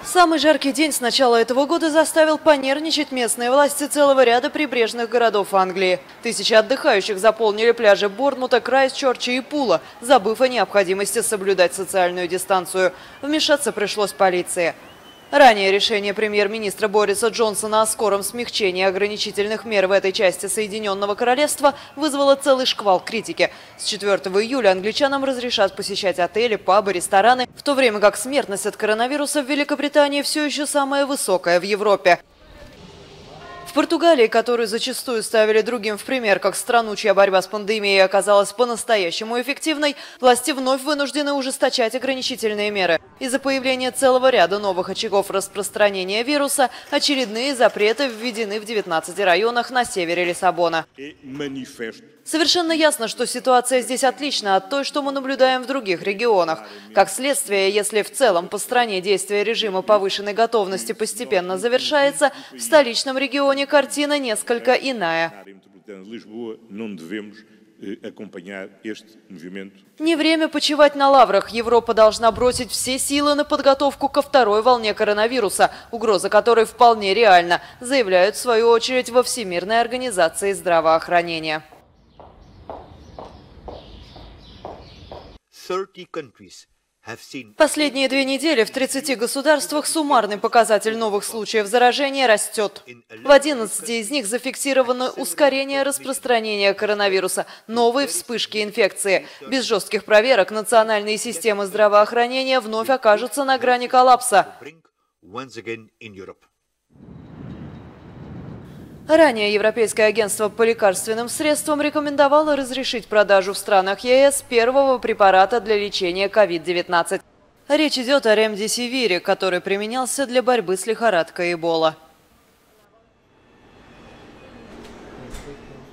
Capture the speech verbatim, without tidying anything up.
Самый жаркий день с начала этого года заставил понервничать местные власти целого ряда прибрежных городов Англии. Тысячи отдыхающих заполнили пляжи Борнмута, Крайстчерча и Пула, забыв о необходимости соблюдать социальную дистанцию. Вмешаться пришлось полиции. Ранее решение премьер-министра Бориса Джонсона о скором смягчении ограничительных мер в этой части Соединенного Королевства вызвало целый шквал критики. С четвёртого июля англичанам разрешат посещать отели, пабы, рестораны, в то время как смертность от коронавируса в Великобритании все еще самая высокая в Европе. В Португалии, которую зачастую ставили другим в пример, как страну, чья борьба с пандемией оказалась по-настоящему эффективной, власти вновь вынуждены ужесточать ограничительные меры. Из-за появления целого ряда новых очагов распространения вируса очередные запреты введены в девятнадцати районах на севере Лиссабона. Совершенно ясно, что ситуация здесь отлична от той, что мы наблюдаем в других регионах. Как следствие, если в целом по стране действие режима повышенной готовности постепенно завершается, в столичном регионе картина несколько иная. Не время почивать на лаврах. Европа должна бросить все силы на подготовку ко второй волне коронавируса, угроза которой вполне реальна, заявляют в свою очередь во Всемирной организации здравоохранения. Последние две недели в тридцати государствах суммарный показатель новых случаев заражения растет. В одиннадцати из них зафиксировано ускорение распространения коронавируса, новые вспышки инфекции. Без жестких проверок национальные системы здравоохранения вновь окажутся на грани коллапса. Ранее Европейское агентство по лекарственным средствам рекомендовало разрешить продажу в странах ЕС первого препарата для лечения ковид девятнадцать. Речь идет о ремдесивире, который применялся для борьбы с лихорадкой Эбола.